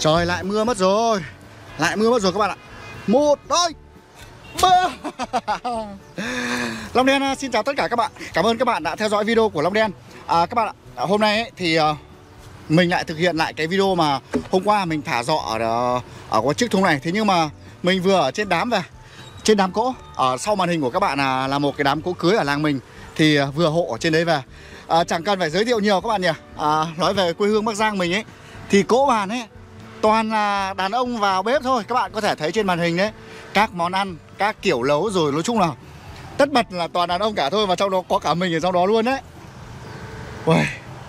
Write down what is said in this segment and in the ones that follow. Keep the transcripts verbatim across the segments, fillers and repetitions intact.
Trời, lại mưa mất rồi. Lại mưa mất rồi các bạn ạ. Một, đôi, ba. Long Đen xin chào tất cả các bạn. Cảm ơn các bạn đã theo dõi video của Long Đen. à, Các bạn ạ, hôm nay ấy, thì uh, mình lại thực hiện lại cái video mà hôm qua mình thả giọ ở, ở cái chiếc thùng này. Thế nhưng mà mình vừa ở trên đám về, trên đám cỗ. Ở sau màn hình của các bạn là, là một cái đám cỗ cưới ở làng mình. Thì uh, vừa hộ ở trên đấy về. à, Chẳng cần phải giới thiệu nhiều các bạn nhỉ. à, Nói về quê hương Bắc Giang mình ấy, thì cỗ bàn ấy toàn là đàn ông vào bếp thôi. Các bạn có thể thấy trên màn hình đấy, các món ăn, các kiểu nấu rồi, nói chung là tất bật là toàn đàn ông cả thôi. Và trong đó có cả mình ở trong đó luôn đấy. Ui.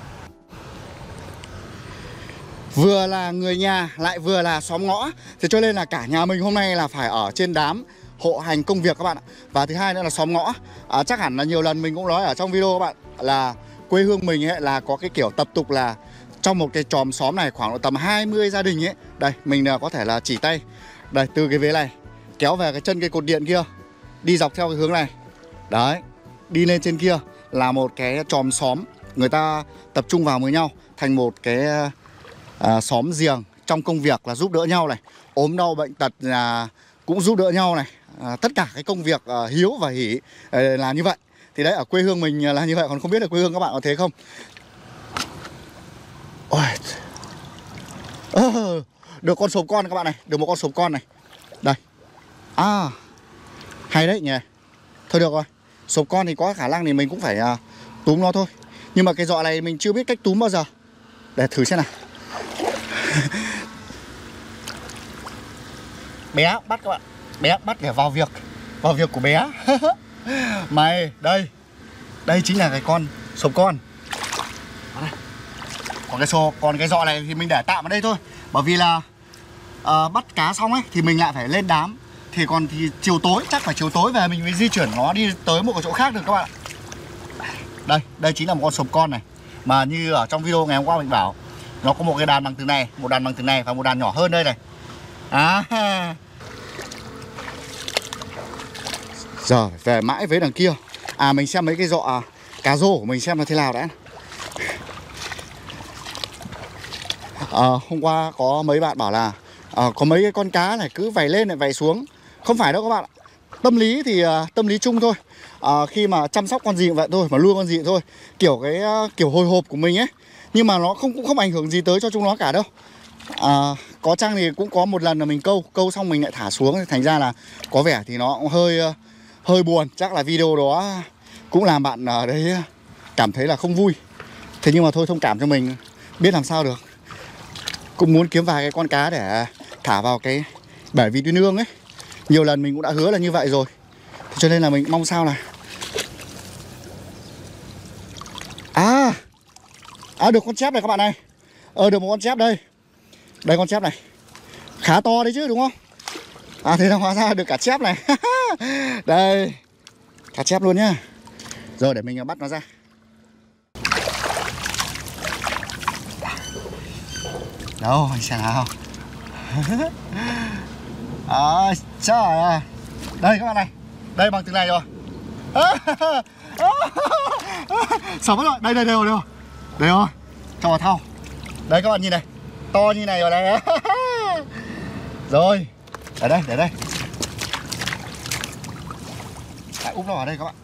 Vừa là người nhà lại vừa là xóm ngõ. Thế cho nên là cả nhà mình hôm nay là phải ở trên đám hộ hành công việc các bạn ạ. Và thứ hai nữa là xóm ngõ. à, Chắc hẳn là nhiều lần mình cũng nói ở trong video các bạn, là quê hương mình ấy là có cái kiểu tập tục là trong một cái chòm xóm này khoảng tầm hai mươi gia đình ấy. Đây, mình có thể là chỉ tay. Đây, từ cái vế này kéo về cái chân cây cột điện kia, đi dọc theo cái hướng này. Đấy, đi lên trên kia là một cái chòm xóm. Người ta tập trung vào với nhau thành một cái à, xóm giềng. Trong công việc là giúp đỡ nhau này, ốm đau bệnh tật là cũng giúp đỡ nhau này. à, Tất cả cái công việc à, hiếu và hỉ à, là như vậy. Thì đấy, ở quê hương mình là như vậy. Còn không biết là quê hương các bạn có thế không? Ôi. À, được con sốp con các bạn này. Được một con sốp con này. Đây. À, hay đấy nhỉ. Thôi được rồi, sốp con thì có khả năng thì mình cũng phải uh, túm nó thôi. Nhưng mà cái giọ này mình chưa biết cách túm bao giờ. Để thử xem nào. Bé bắt các bạn. Bé bắt để vào việc. Vào việc của bé. Mày, đây. Đây chính là cái con sốp con. Còn cái sò, còn cái giọ này thì mình để tạm ở đây thôi. Bởi vì là uh, bắt cá xong ấy thì mình lại phải lên đám. Thì còn thì chiều tối, chắc phải chiều tối về mình mới di chuyển nó đi tới một cái chỗ khác được các bạn ạ. Đây, đây chính là một con sốp con này. Mà như ở trong video ngày hôm qua mình bảo, nó có một cái đàn bằng từ này, một đàn bằng từ này và một đàn nhỏ hơn đây này. À. Giờ về mãi với đằng kia. À, mình xem mấy cái giọ à, cá rô của mình xem nó thế nào đã. à, Hôm qua có mấy bạn bảo là à, có mấy cái con cá này cứ vẩy lên lại vẩy xuống. Không phải đâu các bạn ạ. Tâm lý thì uh, tâm lý chung thôi. uh, Khi mà chăm sóc con gì cũng vậy thôi, mà nuôi con gì thôi, kiểu cái uh, kiểu hồi hộp của mình ấy. Nhưng mà nó không cũng không ảnh hưởng gì tới cho chúng nó cả đâu. uh, Có chăng thì cũng có một lần là mình câu Câu xong mình lại thả xuống. Thành ra là có vẻ thì nó cũng hơi uh, hơi buồn. Chắc là video đó cũng làm bạn uh, đấy cảm thấy là không vui. Thế nhưng mà thôi, thông cảm cho mình, biết làm sao được. Cũng muốn kiếm vài cái con cá để thả vào cái bể vịt với nương ấy. Nhiều lần mình cũng đã hứa là như vậy rồi. Thế cho nên là mình mong sao là À À được con chép này các bạn này. Ờ được một con chép đây. Đây con chép này. Khá to đấy chứ đúng không? À thế là hóa ra được cả chép này. Đây, cả chép luôn nhá. Rồi để mình bắt nó ra. Đâu, anh xem nào. À, trời ơi. Đây các bạn này. Đây bằng từ này rồi. Sống mất rồi. Đây đây đây rồi. Đây rồi. Cho vào thau. Đây các bạn nhìn này. To như này rồi này. Rồi. Để đây, để đây. Lại úp nó vào đây các bạn.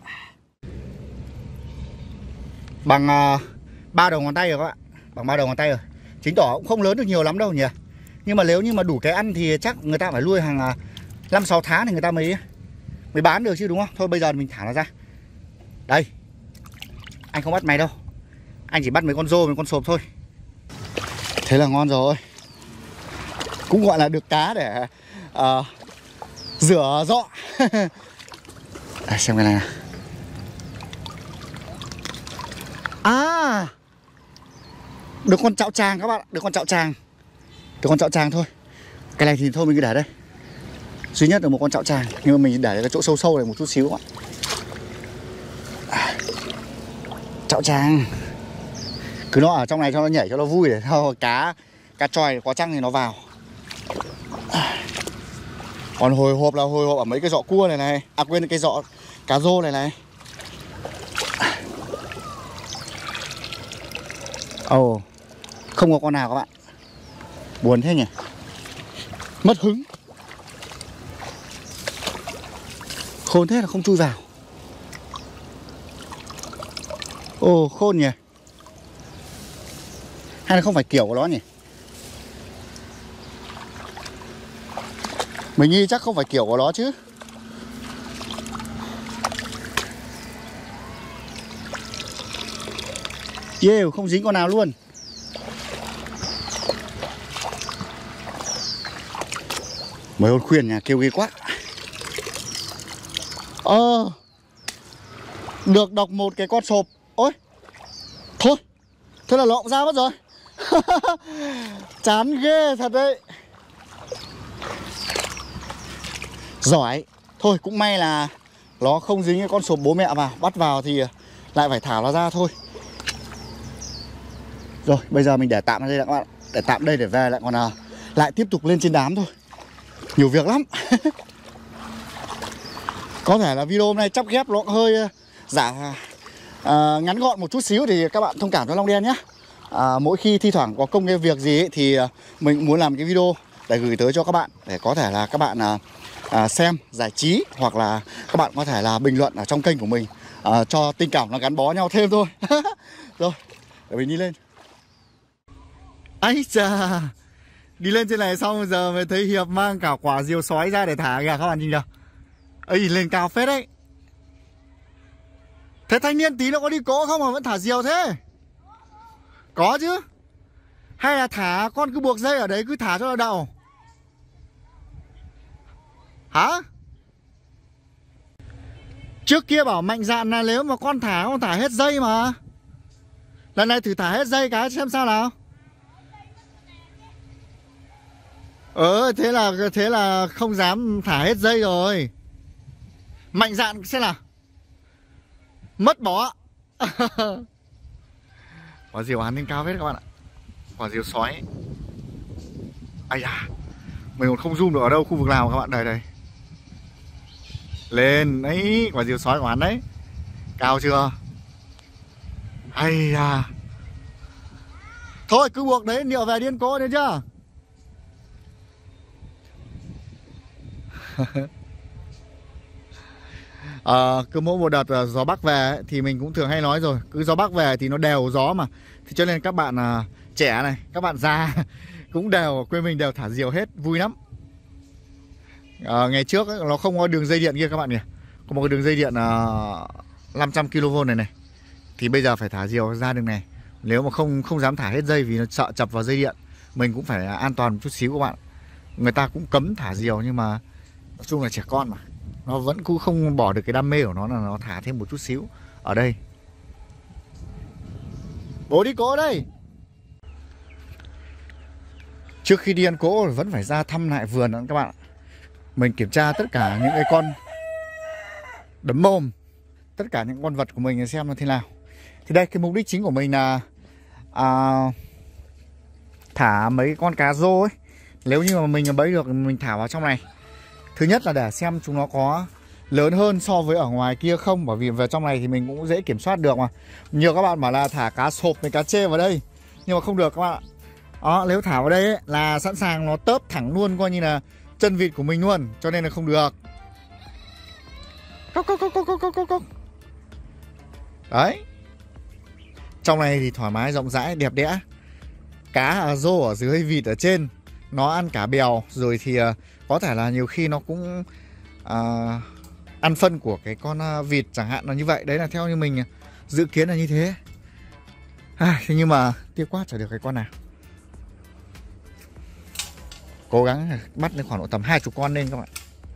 Bằng uh, ba đầu ngón tay rồi các bạn. Bằng ba đầu ngón tay rồi. Chính tỏ cũng không lớn được nhiều lắm đâu nhỉ. Nhưng mà nếu như mà đủ cái ăn thì chắc người ta phải nuôi hàng năm sáu tháng thì người ta mới mới bán được chứ đúng không? Thôi bây giờ mình thả nó ra. Đây. Anh không bắt mày đâu. Anh chỉ bắt mấy con rô, mấy con sốp thôi. Thế là ngon rồi. Cũng gọi là được cá để uh, rửa dọ. Đây, xem cái này nào. À, được con chạo tràng các bạn ạ. Được con chạo tràng. Được con chạo tràng thôi. Cái này thì thôi mình cứ để đây. Duy nhất được một con chạo tràng. Nhưng mà mình để cái chỗ sâu sâu này một chút xíu các bạn. À, chạo tràng. Cứ nó ở trong này cho nó nhảy cho nó vui. Để cho cá Cá tròi có trăng thì nó vào. À, còn hồi hộp là hồi hộp ở mấy cái giọ cua này này. À quên, cái giọ cá rô này này. Ồ, oh, không có con nào các bạn. Buồn thế nhỉ. Mất hứng. Khôn thế là không chui vào. Ồ khôn nhỉ. Hay là không phải kiểu của nó nhỉ? Mình nghĩ chắc không phải kiểu của nó chứ. Yeah, không dính con nào luôn. Mấy hôm khuyên nhà kêu ghê quá. Ờ được đọc một cái con sộp. Ôi thôi, thế là nó cũng ra mất rồi. Chán ghê thật đấy. Giỏi. Thôi cũng may là nó không dính cái con sộp bố mẹ vào. Bắt vào thì lại phải thả nó ra thôi. Rồi bây giờ mình để tạm ở đây đã các bạn. Để tạm đây để về lại còn à, lại tiếp tục lên trên đám thôi. Nhiều việc lắm. Có thể là video hôm nay chắp ghép nó hơi giả à, ngắn gọn một chút xíu thì các bạn thông cảm cho Long Đen nhé. à, Mỗi khi thi thoảng có công cái việc gì ấy, thì mình muốn làm cái video để gửi tới cho các bạn, để có thể là các bạn à, à, xem giải trí, hoặc là các bạn có thể là bình luận ở trong kênh của mình, à, cho tình cảm nó gắn bó nhau thêm thôi. Rồi để mình đi lên. Ấy chà, đi lên trên này xong giờ mới thấy Hiệp mang cả quả diều sói ra để thả kìa các bạn nhìn kìa. Ây lên cao phết đấy. Thế thanh niên tí nó có đi cỗ không mà vẫn thả diều thế? Có chứ. Hay là thả con cứ buộc dây ở đấy cứ thả cho nó đậu? Hả? Trước kia bảo mạnh dạn là nếu mà con thả con thả hết dây mà. Lần này thử thả hết dây cái xem sao nào. Ờ thế là thế là không dám thả hết dây rồi. Mạnh dạn xem nào. Mất bỏ. Quả diều hắn lên cao hết các bạn ạ. Quả diều sói. Ây da, mình còn không zoom được ở đâu, khu vực nào các bạn. Đây đây. Lên ấy, quả diều sói của hắn đấy. Cao chưa? Ây da. Thôi cứ buộc đấy, liệu về điên cố đấy chưa? À, cứ mỗi một đợt uh, gió Bắc về ấy, thì mình cũng thường hay nói rồi, cứ gió Bắc về thì nó đều gió mà. Thì cho nên các bạn uh, trẻ này, các bạn già cũng đều, quê mình đều thả diều hết, vui lắm. À, ngày trước ấy, nó không có đường dây điện kia các bạn nhỉ. Có một cái đường dây điện uh, năm trăm ki lô vôn này này. Thì bây giờ phải thả diều ra đường này. Nếu mà không không dám thả hết dây vì nó sợ chập vào dây điện. Mình cũng phải an toàn một chút xíu các bạn. Người ta cũng cấm thả diều nhưng mà nói chung là trẻ con mà, nó vẫn cũng không bỏ được cái đam mê của nó là nó thả thêm một chút xíu ở đây. Bố đi cỗ đây. Trước khi đi ăn cỗ vẫn phải ra thăm lại vườn đó các bạn. Mình kiểm tra tất cả những cái con đấm mồm, tất cả những con vật của mình xem nó thế nào. Thì đây cái mục đích chính của mình là à, thả mấy con cá rô ấy. Nếu như mà mình bẫy được mình thả vào trong này. Thứ nhất là để xem chúng nó có lớn hơn so với ở ngoài kia không. Bởi vì vào trong này thì mình cũng dễ kiểm soát được mà. Nhiều các bạn bảo là thả cá sộp với cá chê vào đây, nhưng mà không được các bạn ạ. Đó, nếu thả vào đây ấy, là sẵn sàng nó tớp thẳng luôn, coi như là chân vịt của mình luôn. Cho nên là không được. Cốc, cốc, cốc, cốc, cốc, cốc, cốc. Đấy. Trong này thì thoải mái, rộng rãi, đẹp đẽ. Cá rô ở dưới, vịt ở trên. Nó ăn cả bèo. Rồi thì uh, có thể là nhiều khi nó cũng uh, ăn phân của cái con uh, vịt chẳng hạn là như vậy. Đấy là theo như mình uh, dự kiến là như thế. à, Thế nhưng mà tiếc quá chả được cái con nào. Cố gắng bắt lên khoảng độ tầm hai chục con lên các bạn.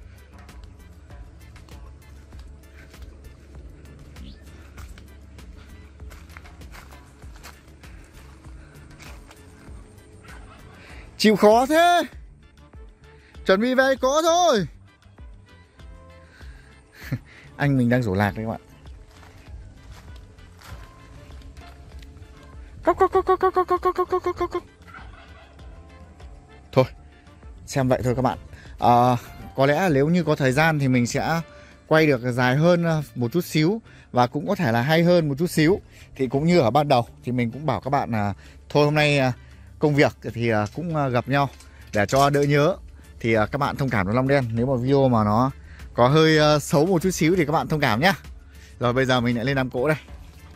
Chịu khó thế. Chuẩn bị về cỗ thôi. Anh mình đang rổ lạc đấy các bạn. Cốc, cốc, cốc, cốc, cốc, cốc, cốc, cốc, cốc, cốc, cốc. Thôi xem vậy thôi các bạn. à, Có lẽ nếu như có thời gian thì mình sẽ quay được dài hơn một chút xíu, và cũng có thể là hay hơn một chút xíu. Thì cũng như ở ban đầu thì mình cũng bảo các bạn là thôi hôm nay công việc thì cũng gặp nhau để cho đỡ nhớ. Thì các bạn thông cảm với Long Đen, nếu mà video mà nó có hơi xấu một chút xíu thì các bạn thông cảm nhá. Rồi bây giờ mình lại lên đám cỗ đây.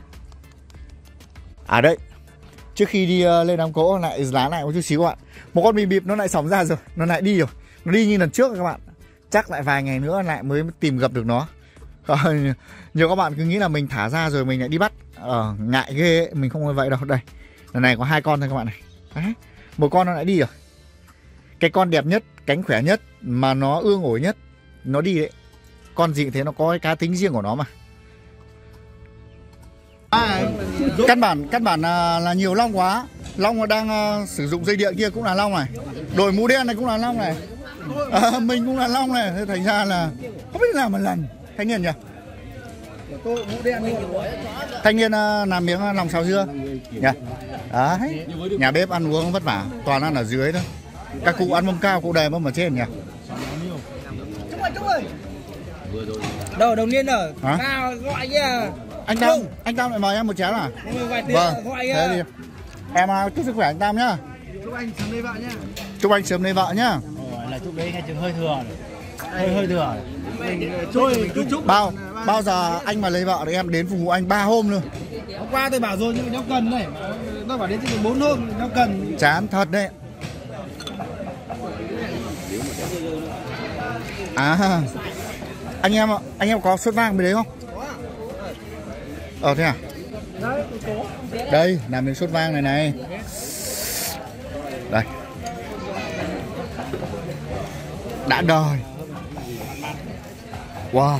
À đấy, trước khi đi lên đám cỗ lại lá lại một chút xíu các bạn. Một con bì bịp nó lại sóng ra rồi, nó lại đi rồi. Nó đi như lần trước các bạn. Chắc lại vài ngày nữa lại mới tìm gặp được nó. Nhiều các bạn cứ nghĩ là mình thả ra rồi mình lại đi bắt. Ờ, ngại ghê ấy. Mình không như vậy đâu. Đây, lần này có hai con thôi các bạn này. Đấy. Một con nó lại đi rồi. Cái con đẹp nhất, cánh khỏe nhất, mà nó ương ổi nhất, nó đi đấy. Con gì thế nó có cái cá tính riêng của nó mà. À, căn bản căn bản là, là nhiều long quá. Long đang uh, sử dụng dây điện kia cũng là long này. Đội mũ đen này cũng là long này. À, mình cũng là long này. Thế thành ra là không biết làm một lần. Thanh niên nhỉ? Thanh niên uh, làm miếng lòng xào dưa nhỉ? Đấy. Nhà bếp ăn uống vất vả, toàn ăn ở dưới thôi. Các cụ ăn mâm cao, cụ đề mâm ở trên nhỉ? Chúc ơi, chúc ơi. Đâu, đồng niên ở. Nào, gọi kìa. Anh Tam, anh Tam lại mời em một chén à? Vâng, thế thì em chúc sức khỏe anh Tam nhá. Chúc anh sớm lấy vợ nhá. Chúc anh sớm lấy vợ nhá. Ồ, là chúc đấy nghe chừng hơi thừa. Hơi hơi thừa. Thôi cứ chúc. Bao bao giờ anh mà lấy vợ thì em đến phục vụ anh ba hôm luôn. Hôm qua tôi bảo rồi nhưng mà nó cần này. Nó bảo đến chỉ bốn hôm nó cần. Chán thật đấy. À, anh em anh em có suất vang bên đấy không? Ờ thế à? Đây, làm miếng sốt vang này này. Đây. Đã đời. Wow.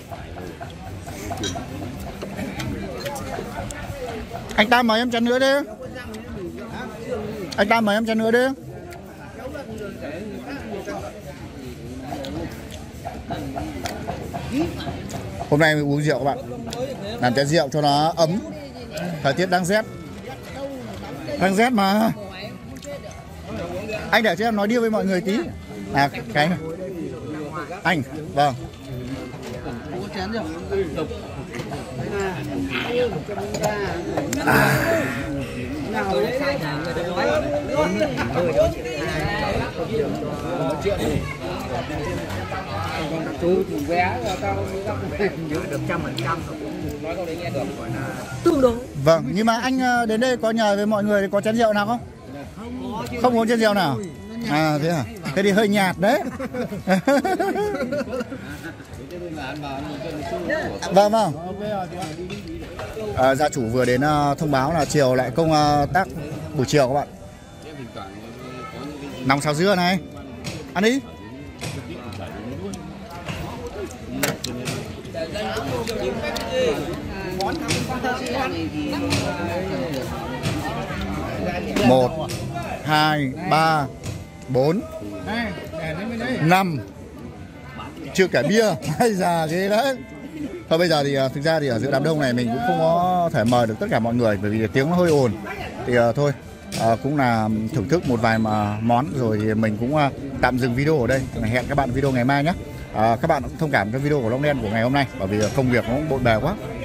Anh Tam mời em chén nữa đi. Anh Tam mời em chén nữa đi. Hôm nay mình uống rượu các bạn. Làm chén rượu cho nó ấm. Thời tiết đang rét. Đang rét mà. Anh để cho em nói điêu với mọi người tí. À cái này. Anh, vâng. À. Chú thì vé tao nhớ được trăm phần trăm nói câu đấy nghe được tương đối. Vâng, nhưng mà anh đến đây có nhờ với mọi người có chén rượu nào không? Không uống chén rượu nào? À thế à? Thế thì hơi nhạt đấy. Vâng vâng. À, gia chủ vừa đến uh, thông báo là chiều lại công uh, tác buổi chiều các bạn. Nòng xào dưa này. Ăn đi. Một, hai, ba, bốn, năm. Chưa kể bia. Hay già ghê đấy. Thôi bây giờ thì thực ra thì ở giữa đám đông này mình cũng không có thể mời được tất cả mọi người bởi vì tiếng nó hơi ồn. Thì uh, thôi uh, cũng là thưởng thức một vài mà món rồi thì mình cũng uh, tạm dừng video ở đây. Hẹn các bạn video ngày mai nhé. Uh, các bạn cũng thông cảm cho video của Long Đen của ngày hôm nay bởi vì công việc nó cũng bộn bề quá.